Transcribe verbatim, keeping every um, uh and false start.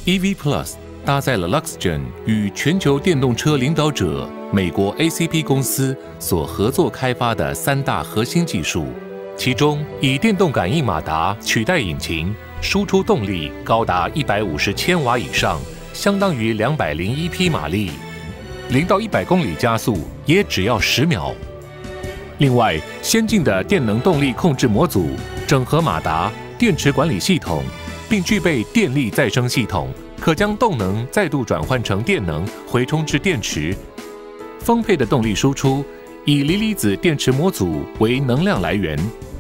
E V Plus 搭载了 Luxgen 与全球电动车领导者美国 A C P 公司所合作开发的三大核心技术，其中以电动感应马达取代引擎，输出动力高达一百五十千瓦以上，相当于两百零一匹马力，零到一百公里加速也只要十秒。另外，先进的电能动力控制模组整合马达、电池管理系统，并具备电力再生系统，可将动能再度转换成电能，回充至电池。丰沛的动力输出，以锂离子电池模组为能量来源，